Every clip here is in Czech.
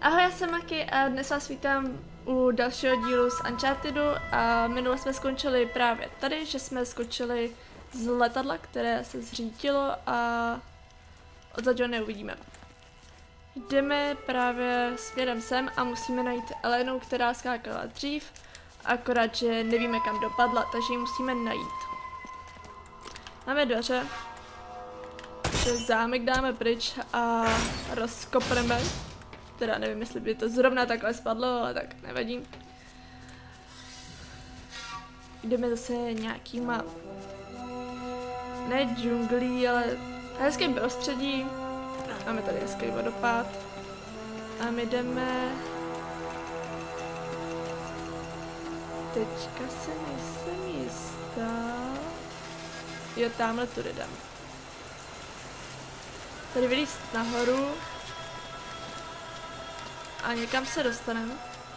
Ahoj, já jsem Maki a dnes vás vítám u dalšího dílu z Unchartedu a minule jsme skončili právě tady, že jsme skočili z letadla, které se zřítilo a odsud ho neuvidíme. Jdeme právě směrem sem a musíme najít Elenu, která skákala dřív, akorát, že nevíme kam dopadla, takže ji musíme najít. Máme dveře, že zámek dáme pryč a rozkopneme. Teda nevím, jestli by to zrovna takhle spadlo, ale tak nevadí. Jdeme zase nějakýma, ne džunglí, ale hezkým prostředí. Máme tady hezký vodopád. A my jdeme... Teďka se nejsem jistá. Jo, tamhle tudy jdem. Tady vylízt nahoru. A někam se dostaneme.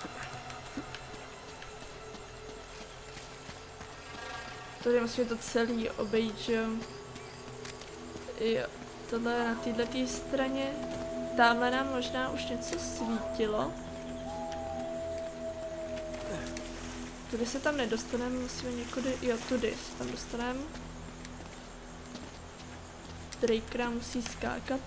Tady musíme to celý obejít, že jo. Jo, tohle je na této straně. Tamhle nám možná už něco svítilo. Tudy se tam nedostaneme, musíme někudy, jo, tudy se tam dostaneme. Drake musí skákat.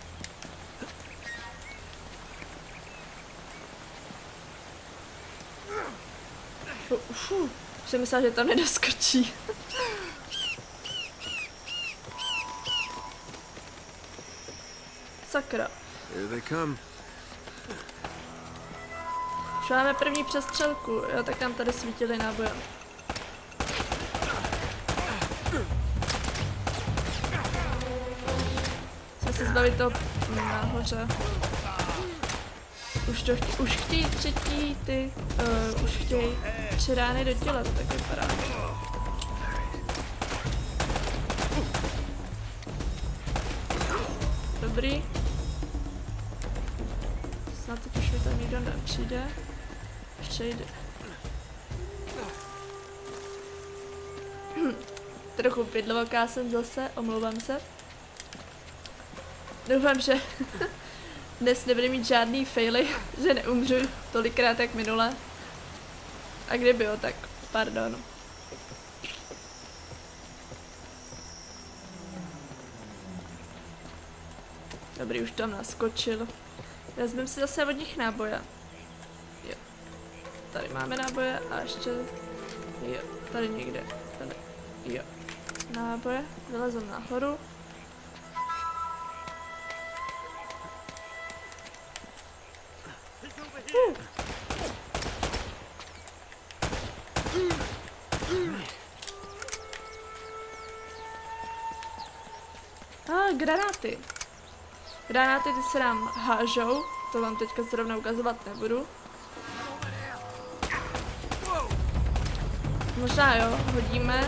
Jsem myslela, že tam nedoskočí. Sakra. Už máme první přestřelku, jo, tak nám tady svítily náboje. Musíme se zbavit toho nahoře. Už chtějí třetí ty, už chtějí 3 rány do těla, to tak vypadá. Dobrý. Snad teď už mi tam nikdo nepřijde. Přejde. Trochu pidlovoká jsem zase, omlouvám se. Doufám, že dnes nebude mít žádný faily, že neumřu tolikrát jak minule. A kdyby jo, tak pardon. Dobrý, už tam naskočil. Vezmeme si zase od nich náboje. Jo. Tady máme náboje a ještě... Jo, tady někde. Tady. Jo. Náboje. Vylezem nahoru. Granáty. Granáty ty se nám hážou, to vám teďka zrovna ukazovat nebudu. Možná jo, hodíme.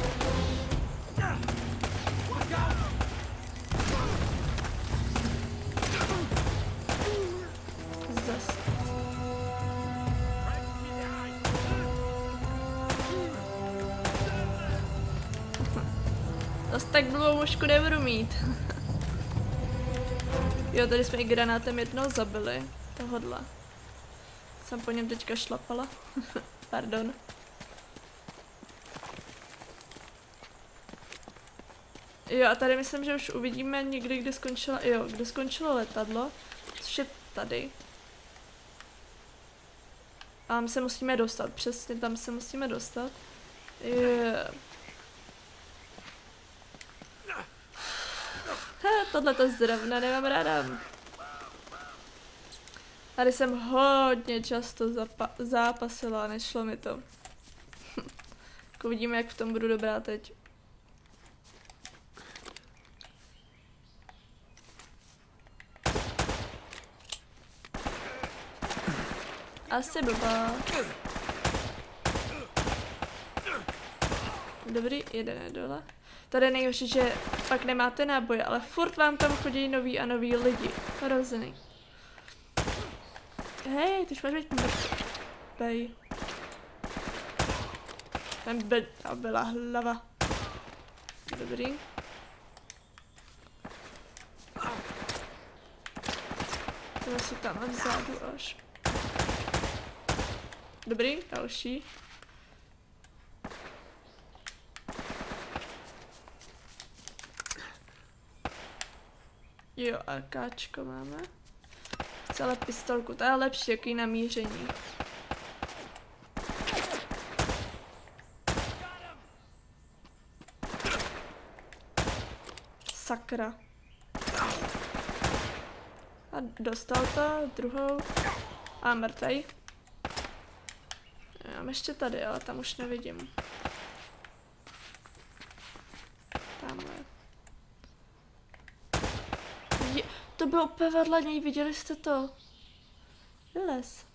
Zas. Zas tak dlouhou mušku nebudu mít. Jo, tady jsme i granátem jednoho zabili. Tohodle. Jsem po něm teďka šlapala. Pardon. Jo, a tady myslím, že už uvidíme někdy, kde skončila, jo, kde skončilo letadlo. Což je tady. A my se musíme dostat, přesně tam se musíme dostat. Yeah. Tohle to zrovna nemám ráda. Tady jsem hodně často zápasila a nešlo mi to. Uvidíme, jak v tom budu dobrá teď. Asi blbá. Dobrý, jeden je dole. Tady nejhorší, že pak nemáte náboje, ale furt vám tam chodí noví a noví lidi. Hrozný. Hej, ty už máš být mrtvej. Tam byla hlava. Dobrý. Oni jsou tam vzadu až. Dobrý, další. Jo, AKčko máme. Celé pistolku, to je lepší, jaký namíření. Sakra. A dostal to, druhou. A mrtvej. Já mám ještě tady, ale tam už nevidím. Tamhle. To bylo úplně vedle něj, viděli jste to? Vylez.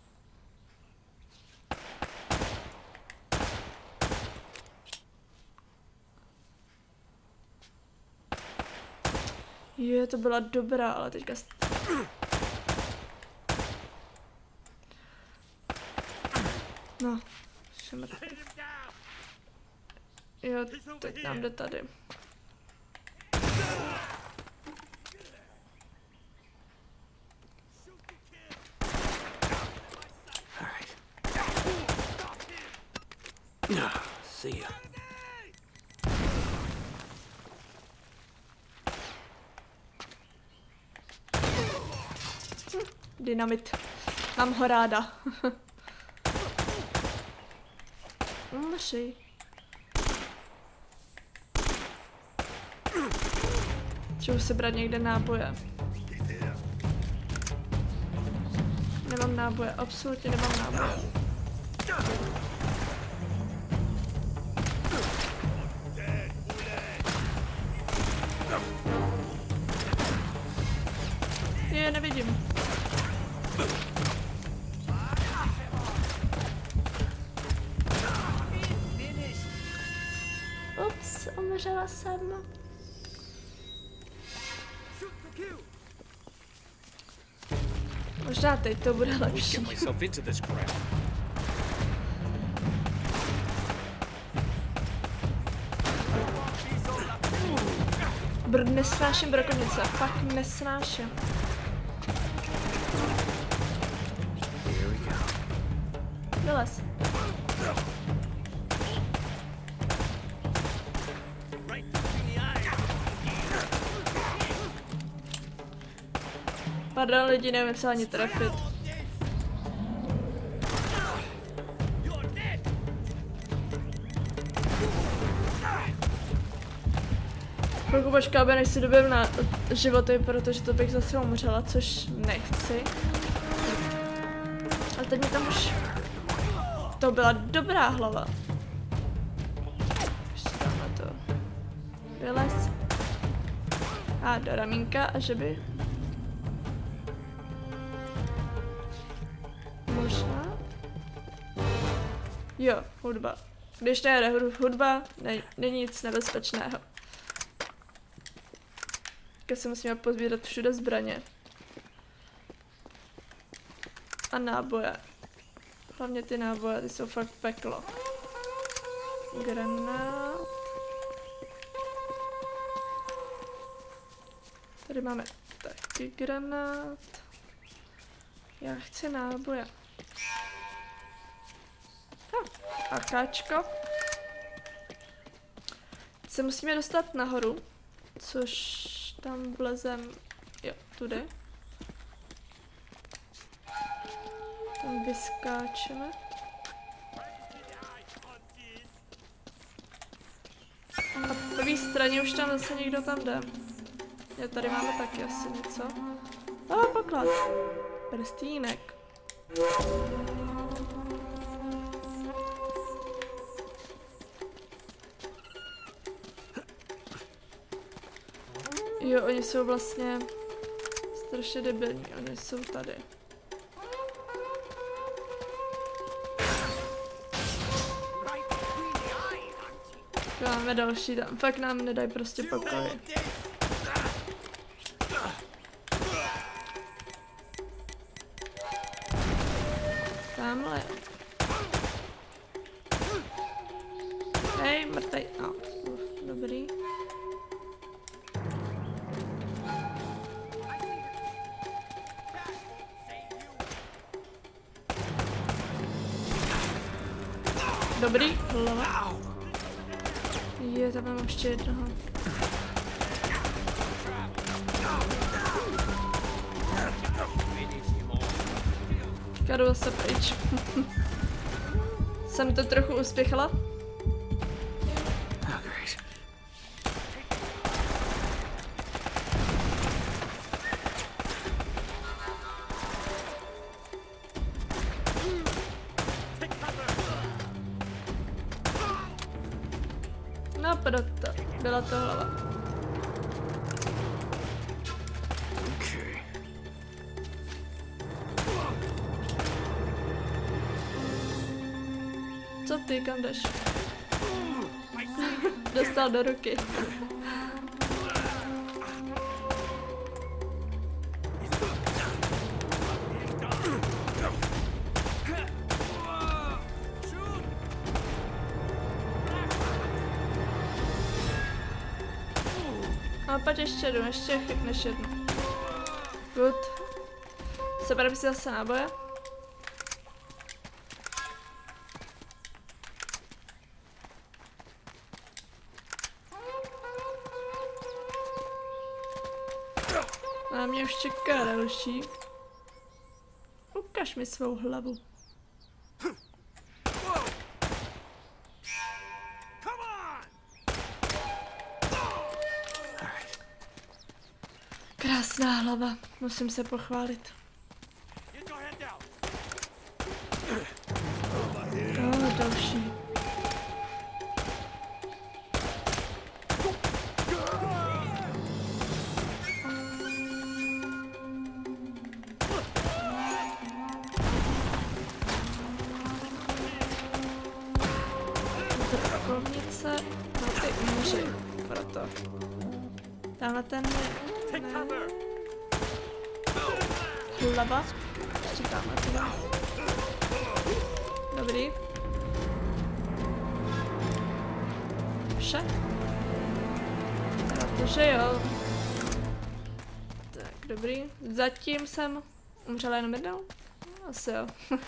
Je, to byla dobrá, ale teďka... No, šemr. Jo, teď nám jde tady. See ya. Dynamit. Mám ho ráda. Umři. Čeho se brát někde náboje? Nemám náboje, absolutně nemám náboje. Je, nevidím. Ups, umřela jsem. Možná teď to bude lepší. Nesnáším brokonice, fakt nesnáším. Vylez. Pardon lidi, nevím se ani trefit. Chvilku počkáme, než si dobím na životy, protože to bych zase umřela, což nechci. A teď mi tam už... To byla dobrá hlava. Ještě tam na to. Vylez. A do ramínka, a že by... Možná? Jo, hudba. Když nejde hudba, není nic nebezpečného. Teď se musíme pozbírat všude zbraně. A náboje. Hlavně ty náboje, ty jsou fakt peklo. Granát. Tady máme taky granát. Já chci náboje. AKčko. Se musíme dostat nahoru, což tam vlezem, jo, tudy. Tam vyskáčeme. A po pravé straně už tam zase někdo tam jde. Jo, tady máme taky asi něco. A poklad. Prstínek. Jo, oni jsou vlastně strašně debilní, oni jsou tady. Máme další tam, fakt nám nedají prostě pokoj. Tamhle. Hej, mrtvej. No, dobrý. Dobrý, hlava. Je, tam mám ještě jednoho. Jdu zase pryč. Jsem to trochu uspěchala. No proto, byla to hlava. Co ty, kam jdeš? Dostal do ruky. A pojď ještě jdu, ještě chytneš jednu. Good. Sebereme si zase náboje. A mě už čeká další. Ukaž mi svou hlavu. Krásná hlava, musím se pochválit. Další. Kovnice, no ty umři, proto. Tamhle ten je... Hlava. Ještě tamhle teda. Dobrý. Vše? Protože jo. Tak, dobrý. Zatím jsem umřela jenom jednou? Asi jo.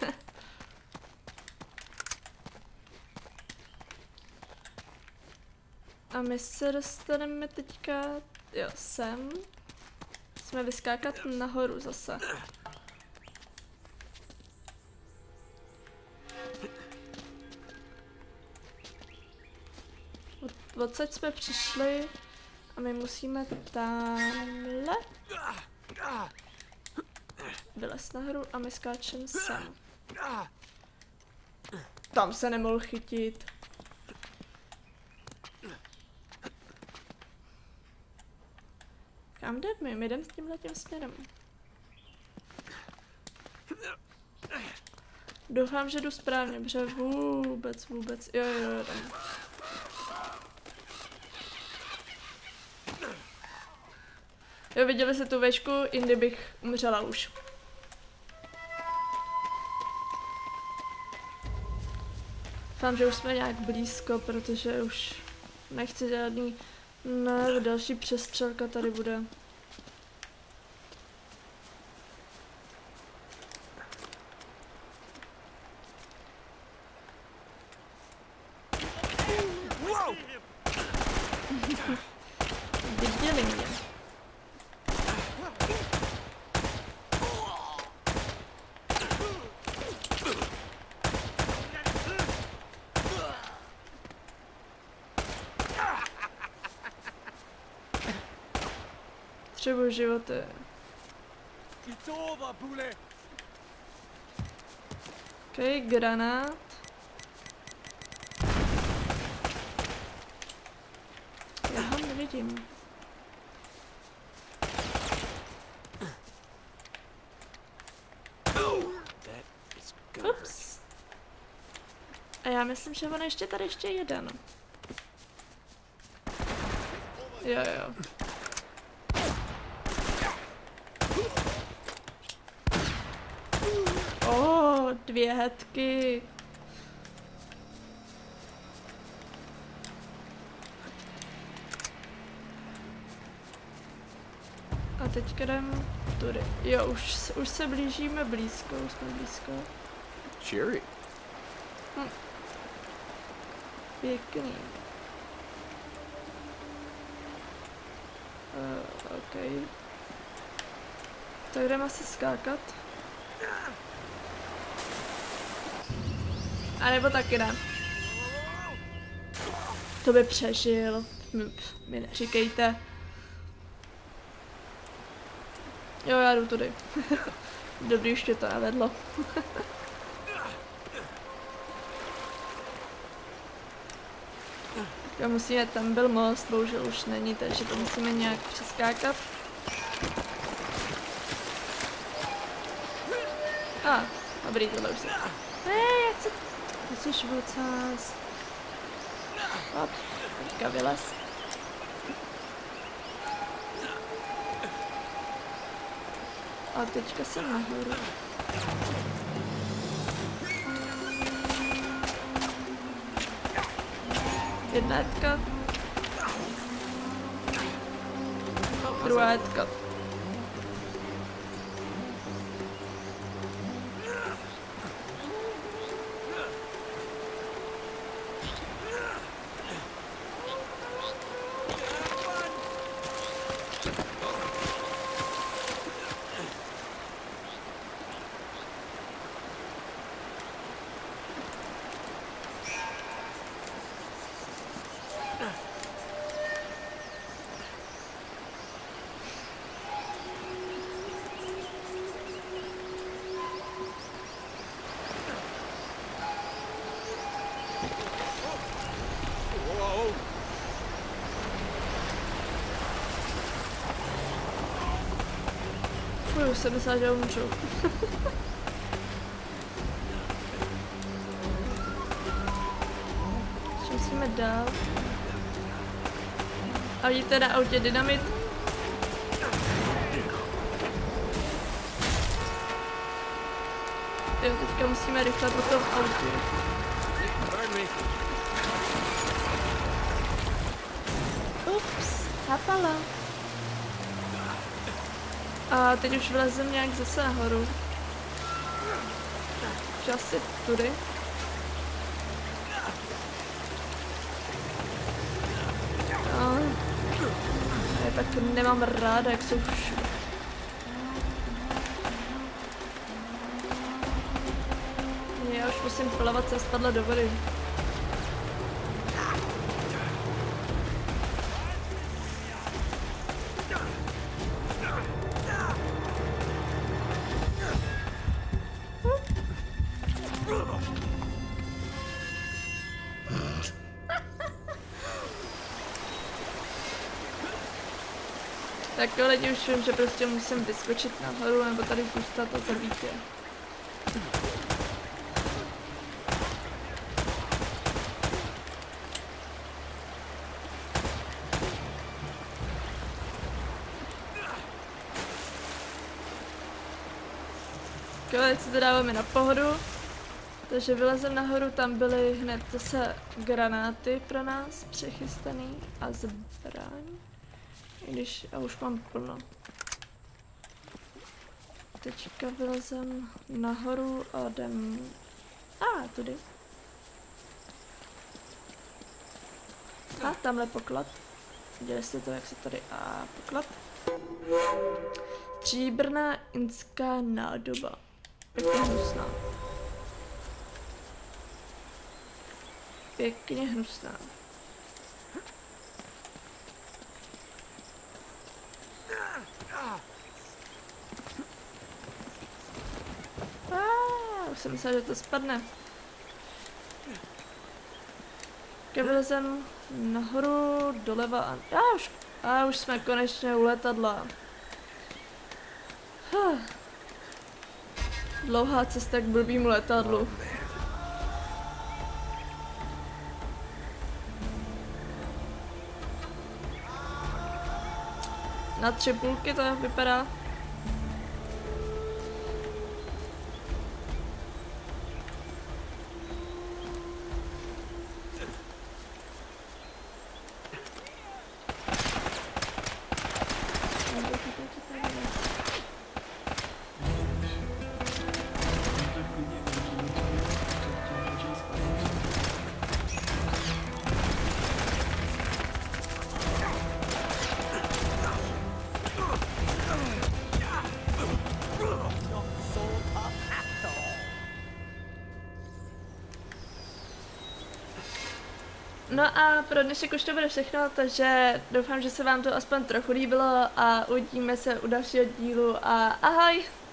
A my se dostaneme teďka, jo, sem. Jsme vyskákat nahoru zase. Odsaď jsme přišli a my musíme tamhle vylez nahoru a my skáčeme sem. Tam se nemohl chytit. Kam jdeme? My jdeme s tímhletím směrem. Doufám, že jdu správně, protože vůbec. Jo, jdem. Jo, viděli jste tu vešku, jindy bych umřela už. Doufám, že už jsme nějak blízko, protože už nechci žádný... Ne, další přestřelka tady bude. Viděli mě. Potřebuji životy. OK, granát. Já ho nevidím. Ups. A já myslím, že on ještě tady ještě jeden. Jo. Dvě hetky. A teďka jdem tudy. Jo, už se blížíme blízko, už jsme blízko. Cheery. Pěkný. OK. Tak jdeme asi skákat. A nebo taky ne. To by přežil. Mi neříkejte. Jo, já jdu tudy. Dobrý, už tě to navedlo. Jo, musíme, tam byl most, bohužel už není, takže to musíme nějak přeskákat. Dobrý, tohle už se... Hej, jak se... Jsi švucás. Hop, teďka vylez. A teďka jsem nahoru. Jedna jetka. Druhá jetka. Už jsem myslela, že umřu. Ještě musíme dál. A vidíte na autě dynamit. Jo, teďka musíme rychle po tom autu. Ups, hapala. A teď už vylezem nějak zase nahoru. Už asi tudy. Já tak nemám ráda, jak jsou všude. Já už musím plavat, jsem spadla do vody. Tak jo, lidi, už vím, že prostě musím vyskočit nahoru nebo tady zůstat a zabít je. Teď se to dáváme na pohodu. Takže vylezem nahoru, tam byly hned zase granáty pro nás přechystaný a zbraň. I když já už mám plno. Teďka vylezem nahoru a jdem... tudy. Tamhle poklad. Viděli jste to, jak se tady... poklad. Stříbrná inská nádoba. Pěkně hnusná. Pěkně hnusná. Už jsem myslela, že to spadne. Vylezem nahoru, doleva a už jsme konečně u letadla. Dlouhá cesta k blbýmu letadlu. Na 3 půlky to vypadá. No a pro dnešek už to bude všechno, takže doufám, že se vám to aspoň trochu líbilo a uvidíme se u dalšího dílu a ahoj!